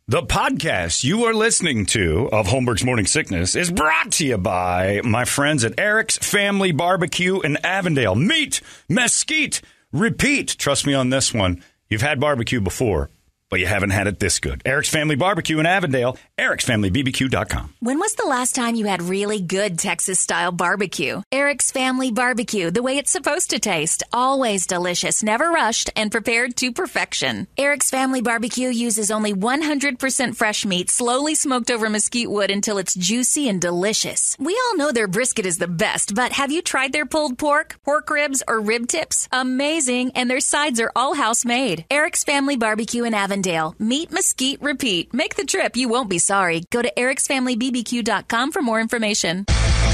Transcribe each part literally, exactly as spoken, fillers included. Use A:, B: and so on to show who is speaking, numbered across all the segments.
A: The podcast you are listening to of Holmberg's Morning Sickness is brought to you by my friends at Eric's Family Barbecue in Avondale. Meat, mesquite, repeat. Trust me on this one. You've had barbecue before, but you haven't had it this good. Eric's Family Barbecue in Avondale, erics family b b q dot com.
B: When was the last time you had really good Texas-style barbecue? Eric's Family Barbecue, the way it's supposed to taste. Always delicious, never rushed, and prepared to perfection. Eric's Family Barbecue uses only one hundred percent fresh meat, slowly smoked over mesquite wood until it's juicy and delicious. We all know their brisket is the best, but have you tried their pulled pork, pork ribs, or rib tips? Amazing, and their sides are all house-made. Eric's Family Barbecue in Avondale. Meat, mesquite, repeat. Make the trip. You won't be sorry. Go to erics family b b q dot com for more information.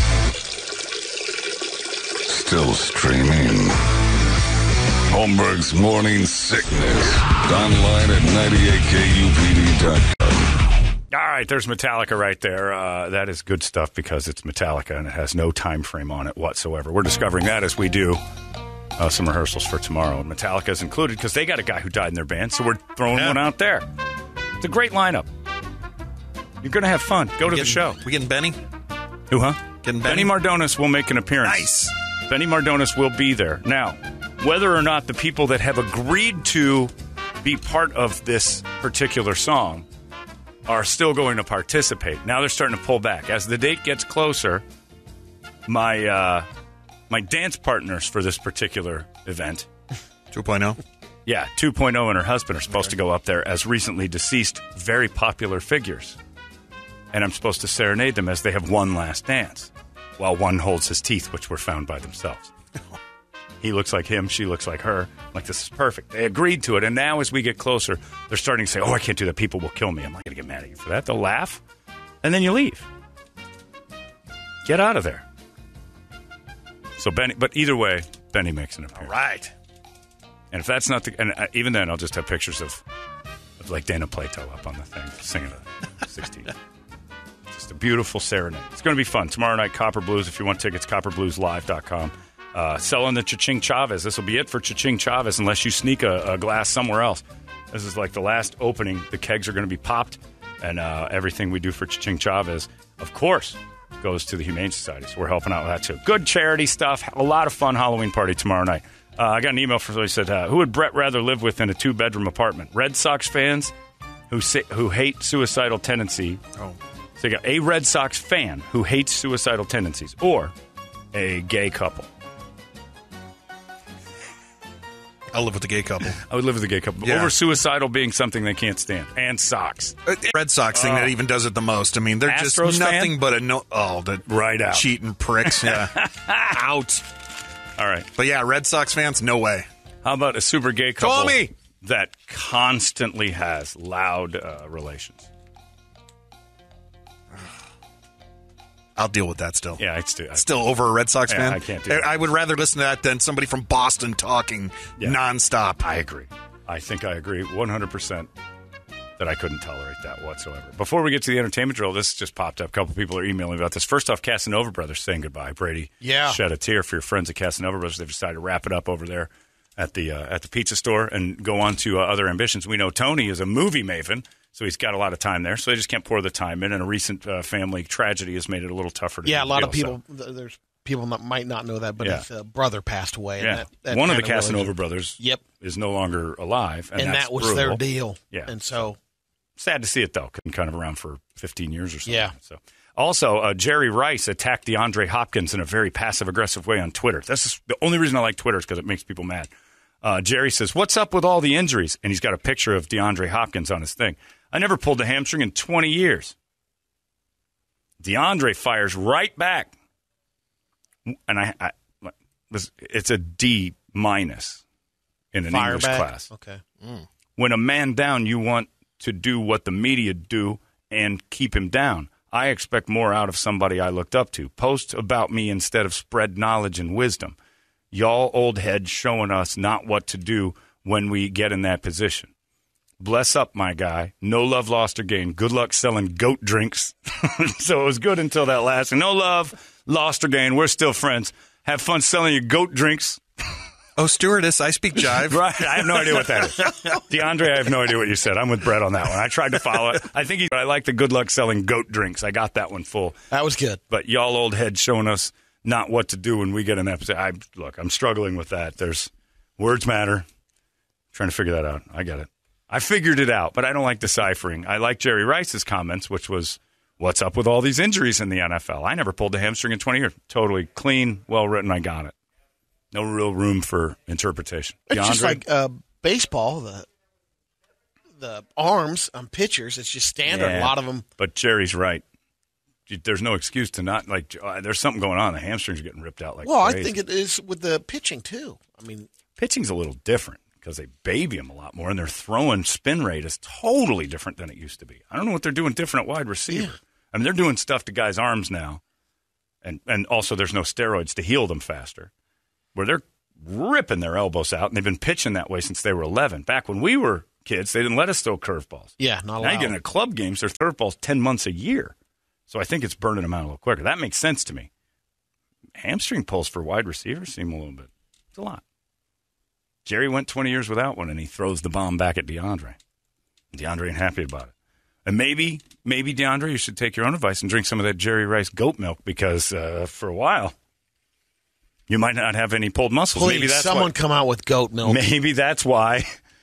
C: Still streaming. Holmberg's Morning Sickness. Online at ninety-eight k u p d dot com.
A: All right, there's Metallica right there. Uh, that is good stuff because it's Metallica and it has no time frame on it whatsoever. We're discovering that as we do uh, some rehearsals for tomorrow. And Metallica is included because they got a guy who died in their band, so we're throwing yeah. one out there. It's a great lineup. You're going to have fun. Go to
D: getting,
A: the show.
D: We getting Benny?
A: Who, huh?
D: Getting Benny?
A: Benny Mardones will make an appearance.
D: Nice.
A: Benny Mardones will be there. Now, whether or not the people that have agreed to be part of this particular song are still going to participate. Now they're starting to pull back. As the date gets closer, my uh, my dance partners for this particular event...
D: two point oh?
A: Yeah, two point oh and her husband are supposed okay. to go up there as recently deceased, very popular figures. And I'm supposed to serenade them as they have one last dance, while one holds his teeth, which were found by themselves. He looks like him, she looks like her. I'm like, this is perfect. They agreed to it, and now as we get closer, they're starting to say, oh, I can't do that. People will kill me. I'm not going to get mad at you for that. They'll laugh, and then you leave. Get out of there. So Benny, but either way, Benny makes an appearance.
D: All right.
A: And if that's not the, and even then, I'll just have pictures of, of like Dana Plato up on the thing, singing a sixteen. Just a beautiful serenade. It's going to be fun. Tomorrow night, Copper Blues. If you want tickets, copper blues live dot com. Uh, selling the Cha-Ching Chavez. This will be it for Cha-Ching Chavez unless you sneak a, a glass somewhere else. This is like the last opening. The kegs are going to be popped, and uh, everything we do for Cha-Ching Chavez, of course, goes to the Humane Society. So we're helping out with that, too. Good charity stuff. A lot of fun Halloween party tomorrow night. Uh, I got an email from somebody who said, uh, who would Brett rather live with in a two-bedroom apartment? Red Sox fans who say, who hate suicidal tendency.
D: Oh.
A: So you got a Red Sox fan who hates suicidal tendencies, or a gay couple.
D: I'll live with the gay couple.
A: I would live with the gay couple.
D: Yeah.
A: Over suicidal being something they can't stand. And socks.
D: Red Sox thing uh, that even does it the most. I mean, they're
A: Astros
D: just nothing
A: fan?
D: but a no. Oh, the
A: right out.
D: Cheating pricks. Yeah. Out.
A: All right.
D: But yeah, Red Sox fans, no way.
A: How about a super gay couple
D: Call me.
A: that constantly has loud uh, relations?
D: I'll deal with that still.
A: Yeah, it's still,
D: still over a Red Sox
A: yeah,
D: fan.
A: I can't do that.
D: I would rather listen to that than somebody from Boston talking yeah. nonstop.
A: I agree. I think I agree one hundred percent that I couldn't tolerate that whatsoever. Before we get to the entertainment drill, this just popped up. A couple people are emailing about this. First off, Casanova Brothers saying goodbye. Brady
D: yeah.
A: shed a tear for your friends at Casanova Brothers. They've decided to wrap it up over there at the uh, at the pizza store and go on to uh, other ambitions. We know Tony is a movie maven, so he's got a lot of time there. So they just can't pour the time in, and a recent uh, family tragedy has made it a little tougher to
E: Yeah, a lot
A: deal,
E: of people,
A: so.
E: there's people that might not know that, but
A: Yeah.
E: his uh, brother passed away.
A: Yeah.
E: And that, that
A: One of the
E: kind
A: Casanova
E: really,
A: brothers
E: Yep.
A: is no longer alive, and,
E: and
A: that's
E: that was
A: brutal.
E: their deal.
A: Yeah.
E: And so...
A: Sad to see it, though. Been kind of around for fifteen years or so.
E: Yeah.
A: So, also, uh, Jerry Rice attacked DeAndre Hopkins in a very passive-aggressive way on Twitter. This is the only reason I like Twitter is because it makes people mad. Uh, Jerry says, what's up with all the injuries? And he's got a picture of DeAndre Hopkins on his thing. I never pulled a hamstring in twenty years. DeAndre fires right back. And I, I it's a D minus in an
E: Fire
A: English
E: back?
A: class.
E: Okay.
D: Mm.
A: When a man down, you want to do what the media do and keep him down. I expect more out of somebody I looked up to. Post about me instead of spread knowledge and wisdom. Y'all old heads showing us not what to do when we get in that position. Bless up, my guy. No love lost or gained. Good luck selling goat drinks. So it was good until that last. No love lost or gained. We're still friends. Have fun selling your goat drinks.
D: Oh, stewardess, I speak jive.
A: Right. I have no idea what that is. DeAndre, I have no idea what you said. I'm with Brett on that one. I tried to follow it. I think he, I like the good luck selling goat drinks. I got that one full.
E: That was good.
A: But y'all old heads showing us not what to do when we get an episode. I, look, I'm struggling with that. There's words matter. Trying to figure that out. I get it. I figured it out, but I don't like deciphering. I like Jerry Rice's comments, which was, what's up with all these injuries in the N F L? I never pulled a hamstring in twenty years. Totally clean, well-written. I got it. No real room for interpretation.
E: It's
A: DeAndre?
E: just like uh, baseball, the the arms on pitchers, it's just standard.
A: Yeah,
E: a lot of them.
A: But Jerry's right. There's no excuse to not, like, uh, there's something going on. The hamstrings are getting ripped out like
E: Well,
A: crazy.
E: I think it is with the pitching, too. I mean,
A: Pitching's a little different because they baby them a lot more, and their throwing spin rate is totally different than it used to be. I don't know what they're doing different at wide receiver.
E: Yeah.
A: I mean, they're doing stuff to guys' arms now, and, and also there's no steroids to heal them faster, where they're ripping their elbows out, and they've been pitching that way since they were eleven. Back when we were kids, they didn't let us throw curveballs.
E: yeah, not
A: Now
E: allowed.
A: you get into club games, there's curveballs ten months a year. So I think it's burning them out a little quicker. That makes sense to me. Hamstring pulls for wide receivers seem a little bit, it's a lot. Jerry went twenty years without one, and he throws the bomb back at DeAndre. DeAndre ain't happy about it. And maybe, maybe DeAndre, you should take your own advice and drink some of that Jerry Rice goat milk because uh, for a while, you might not have any pulled muscles.
E: Please,
A: maybe that's
E: someone
A: why,
E: come out with goat milk.
A: Maybe that's why.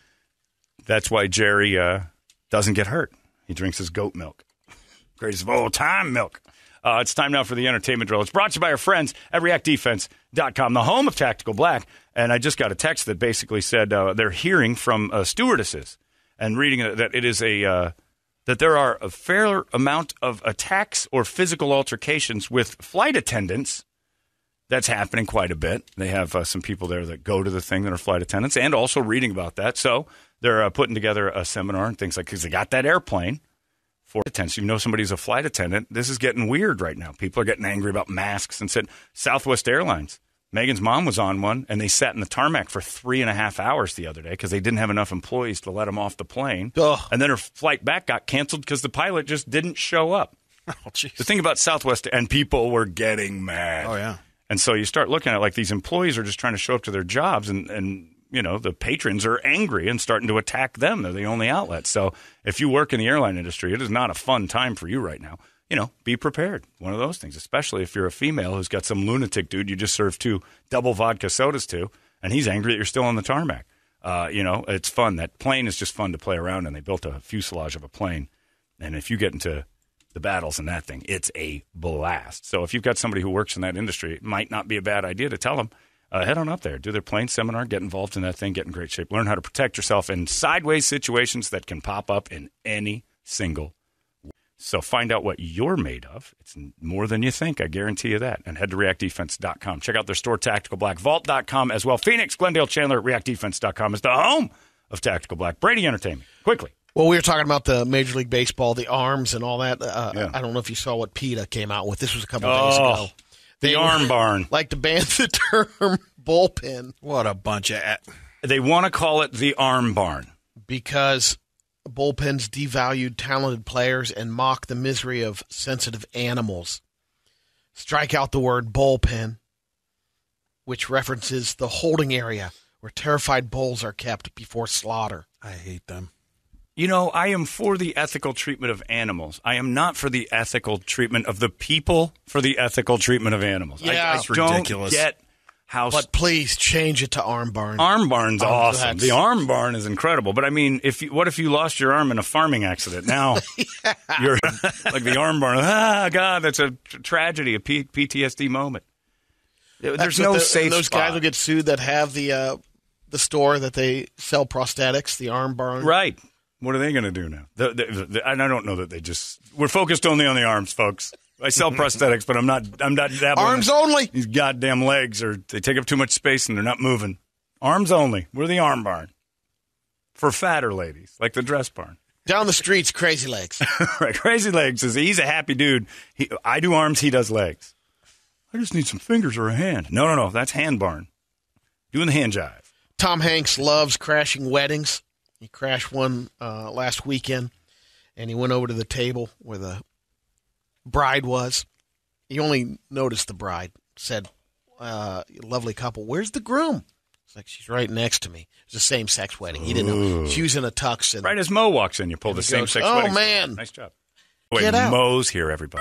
A: That's why Jerry uh, doesn't get hurt. He drinks his goat milk. Greatest of all time milk. Uh, it's time now for the entertainment drill. It's brought to you by our friends at react defense dot com, the home of Tactical Black. And I just got a text that basically said uh, they're hearing from uh, stewardesses and reading that it is a uh, that there are a fair amount of attacks or physical altercations with flight attendants. That's happening quite a bit. They have uh, some people there that go to the thing that are flight attendants and also reading about that. So they're uh, putting together a seminar and things like because they got that airplane. For attendants, you know somebody's a flight attendant. This is getting weird right now. People are getting angry about masks and said Southwest Airlines. Megan's mom was on one, and they sat in the tarmac for three and a half hours the other day because they didn't have enough employees to let them off the plane.
E: Ugh.
A: And then her flight back got canceled because the pilot just didn't show up.
D: Oh, jeez.
A: The thing about Southwest, and people were getting mad.
D: Oh, yeah.
A: And so you start looking at it like these employees are just trying to show up to their jobs, and, and you know, the patrons are angry and starting to attack them. They're the only outlet. So if you work in the airline industry, it is not a fun time for you right now. You know, be prepared. One of those things, especially if you're a female who's got some lunatic dude you just served two double vodka sodas to, and he's angry that you're still on the tarmac. Uh, you know, it's fun. That plane is just fun to play around in. They built a fuselage of a plane. And if you get into the battles in that thing, it's a blast. So if you've got somebody who works in that industry, it might not be a bad idea to tell them, Uh, head on up there, do their plane seminar, get involved in that thing, get in great shape, learn how to protect yourself in sideways situations that can pop up in any single way. So find out what you're made of. It's more than you think, I guarantee you that. And head to react defense dot com. Check out their store, tactical black vault dot com as well. Phoenix, Glendale, Chandler at react defense dot com is the home of Tactical Black. Brady Entertainment, quickly.
E: Well, we were talking about the Major League Baseball, the arms and all that. Uh,
A: Yeah.
E: I don't know if you saw what PETA came out with. This was a couple of days
A: Oh.
E: ago.
A: The arm barn.
E: Like to ban the term bullpen
D: What a bunch of... A-
A: They want to call it the arm barn.
E: because bullpens devalued talented players and mock the misery of sensitive animals. Strike out the word bullpen, which references the holding area where terrified bulls are kept before slaughter.
D: I hate them.
A: You know, I am for the ethical treatment of animals. I am not for the ethical treatment of the people for the ethical treatment of animals. I,
E: Yeah.
A: I
E: That's
A: don't
D: ridiculous.
A: get how
E: But please change it to arm barn.
A: arm barn's
E: Oh,
A: awesome.
E: that's-
A: The arm barn is incredible. But I mean, if you, what if you lost your arm in a farming accident? Now you're like the arm barn. Ah, God, that's a t- tragedy, a P- PTSD moment. There's
E: That's
A: no
E: what the,
A: safe
E: and those
A: spot.
E: guys will get sued that have the uh, the store that they sell prosthetics, the arm barn.
A: Right. What are they going to do now? The, the, the, and I don't know that they just. We're focused only on the arms, folks. I sell prosthetics, but I'm not. I'm not dabbling
E: Arms
A: in
E: only.
A: these goddamn legs, or they take up too much space and they're not moving. Arms only. We're the arm barn for fatter ladies, like the dress barn.
E: Down the streets, crazy legs.
A: Right. Crazy Legs says he's a happy dude. He, I do arms, he does legs. I just need some fingers or a hand. No, no, no. That's hand barn. Doing the hand jive.
E: Tom Hanks loves crashing weddings. He crashed one uh, last weekend, and he went over to the table where the bride was. He only noticed the bride. Said, uh, lovely couple, where's the groom? It's like she's right next to me. It's a same-sex wedding. He didn't know. She was in a tux. And
A: right as Mo walks in, you pull the
E: goes,
A: same-sex
E: oh,
A: wedding.
E: Oh, man.
A: Nice job. Wait,
E: Get out.
A: Mo's here, everybody.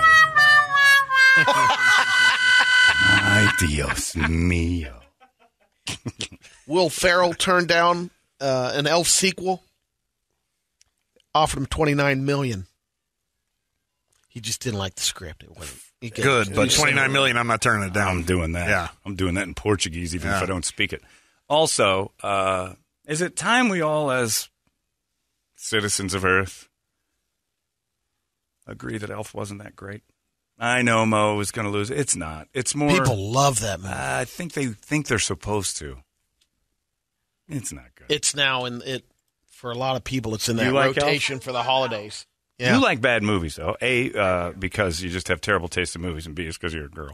A: Ay, Dios mío.
E: Will Ferrell turned down uh, an Elf sequel? Offered him twenty-nine million dollars. He just didn't like the script. It wasn't he
D: good, but twenty-nine million dollars, I'm not turning it down.
A: I'm doing that.
D: Yeah.
A: I'm doing that in Portuguese, even
D: yeah.
A: if I don't speak it. Also, uh, is it time we all, as citizens of Earth, agree that Elf wasn't that great? I know Mo was going to lose. It's not. It's more.
E: People love that movie.
A: Uh, I think they think they're supposed to. It's not good.
E: It's now in it for a lot of people. It's in that
A: You like
E: rotation
A: Elf?
E: for the holidays. Yeah.
A: You like bad movies, though. A, uh, because you just have terrible taste in movies, and B, it's because you're a girl.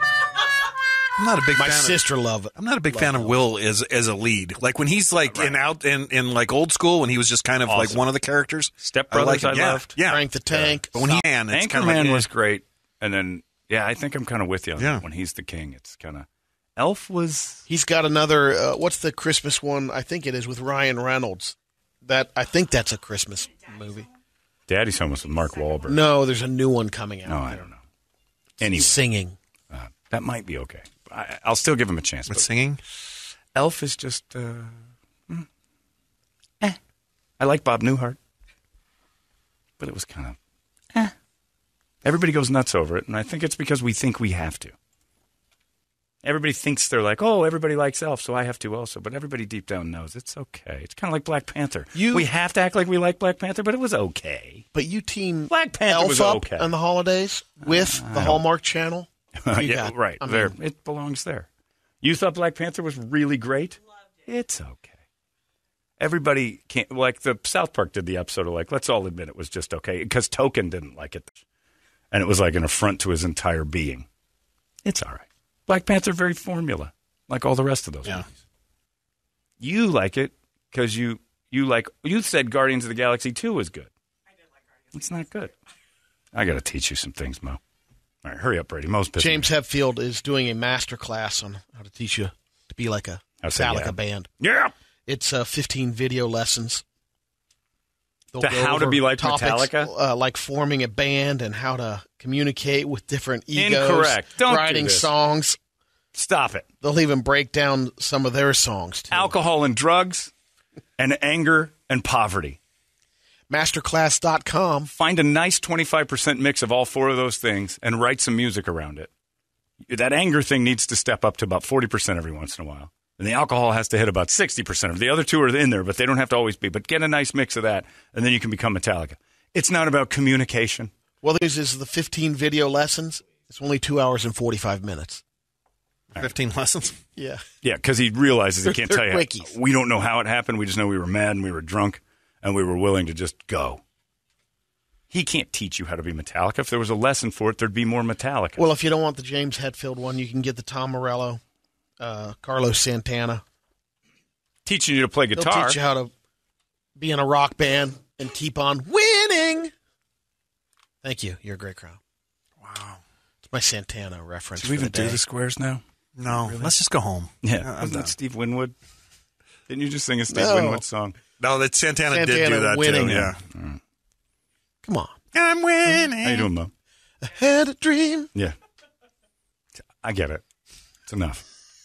D: I'm not a big
E: My
D: fan
E: sister
D: of,
E: loved it.
D: I'm not a big
E: Love
D: fan of
E: Elf.
D: Will as as a lead. Like when he's like
A: Right.
D: in out in, in like old school when he was just kind of
A: Awesome.
D: like one of the characters.
A: Step
D: I like
A: Brothers,
D: him.
A: I,
D: yeah.
A: loved.
D: Yeah.
E: Frank the Tank.
D: But when he ran, it's kind of
A: Anchorman
D: like, eh.
A: was great, and then yeah, I think I'm kind of with you on
D: Yeah.
A: that. When he's the king, it's kind of Elf was.
E: He's got another. Uh, what's the Christmas one? I think it is with Ryan Reynolds. That I think that's a Christmas movie.
A: Daddy's Home was with Mark Wahlberg.
E: No, there's a new one coming out.
A: No, I don't know. Anyway,
E: Singing.
A: uh, that might be okay. I, I'll still give him a chance.
D: with
A: But
D: singing.
A: Elf is just. Uh, mm, eh. I like Bob Newhart, but it was kind of. Eh. Everybody goes nuts over it, and I think it's because we think we have to. Everybody thinks they're like, oh, everybody likes Elf, so I have to also. But everybody deep down knows it's okay. It's kind of like Black Panther.
E: You-
A: we have to act like we like Black Panther, but it was okay.
E: But you team
A: Black Panther
E: Elf
A: was
E: up
A: okay.
E: on the holidays with the Hallmark Channel. You
A: yeah,
E: got-
A: right.
E: I mean,
A: there, it belongs there. You thought Black Panther was really great? It's okay. Everybody can't, like the South Park did the episode of like, let's all admit it was just okay, because Token didn't like it. And it was like an affront to his entire being. It's all right. Black Panther, very formula, like all the rest of those
D: Yeah.
A: movies. You like it because you, you like, you said Guardians of the Galaxy two was good. I did like Guardians. It's not good. I got to teach you some things, Mo. All right, hurry up, Brady. Mo's pissing
E: James
A: me.
E: Hetfield is doing a master class on how to teach you to be like a
A: I said,
E: Metallica
A: yeah.
E: band.
A: Yeah.
E: It's uh, fifteen video lessons. They'll
A: To
E: go
A: how to
E: over
A: be like
E: topics,
A: Metallica?
E: uh, like forming a band and how to communicate with different egos.
A: Incorrect. Don't do
E: writing
A: this.
E: songs.
A: Stop it.
E: They'll even break down some of their songs too.
A: Alcohol and drugs and anger and poverty.
E: masterclass dot com.
A: Find a nice twenty-five percent mix of all four of those things and write some music around it. That anger thing needs to step up to about forty percent every once in a while. And the alcohol has to hit about sixty percent of it. The other two are in there, but they don't have to always be. But get a nice mix of that, and then you can become Metallica. It's not about communication.
E: Well, this is the fifteen video lessons. It's only two hours and forty-five minutes.
D: Fifteen lessons.
E: Yeah.
A: Yeah, because he realizes he can't
E: They're
A: tell you.
E: quickies.
A: We don't know how it happened. We just know we were mad and we were drunk, and we were willing to just go. He can't teach you how to be Metallica. If there was a lesson for it, there'd be more Metallica.
E: Well, if you don't want the James Hetfield one, you can get the Tom Morello, uh, Carlos Santana.
A: Teaching you to play
E: They'll
A: guitar.
E: teach you how to be in a rock band and keep on winning. Thank you. You're a great crowd.
D: Wow.
E: It's my Santana reference.
A: Do we
E: for
A: even
E: the
A: do
E: day.
A: the squares now?
D: No, let's just go home.
A: Yeah.
D: Uh, I'm
A: Wasn't
D: done.
A: that Steve Winwood? Didn't you just sing a Steve
E: No.
A: Winwood song?
D: No, that Santana, did
E: Santana
D: do that
E: winning.
D: too. Yeah.
E: Come on.
D: I'm winning.
A: How you doing, Mo?
E: I had a dream.
A: Yeah. I get it. It's enough.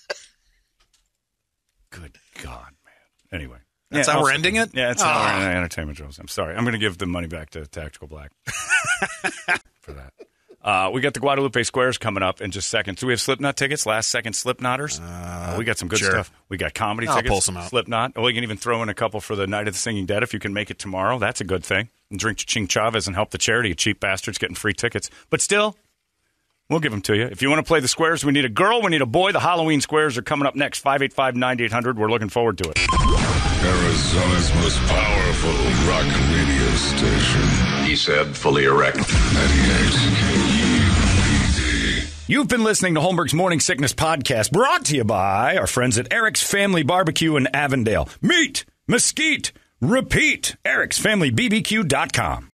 A: Good God, man. Anyway.
D: That's
A: Yeah,
D: how we're
A: also-
D: ending it?
A: Yeah, that's
D: Ah.
A: how we're ending entertainment shows. I'm sorry. I'm going to give the money back to Tactical Black for that. Uh, we got the Guadalupe Squares coming up in just seconds. Do we have Slipknot tickets? Last second Slipknotters? Uh, we got some good
D: sure.
A: stuff. We got comedy
D: I'll
A: tickets.
D: pull some out.
A: Slipknot. Oh, we can even throw in a couple for the Night of the Singing Dead if you can make it tomorrow. That's a good thing. And drink Ching Chavez and help the charity. You cheap bastards getting free tickets. But still, we'll give them to you. If you want to play the squares, we need a girl, we need a boy. The Halloween squares are coming up next. five eight five, nine eight hundred. We're looking forward to it.
C: Arizona's most powerful rock radio station.
F: He said, fully erect.
C: ninety-eight K U P D.
A: You've been listening to Holmberg's Morning Sickness Podcast, brought to you by our friends at Eric's Family Barbecue in Avondale. Meet, mesquite, repeat. Eric's Family B B Q dot com.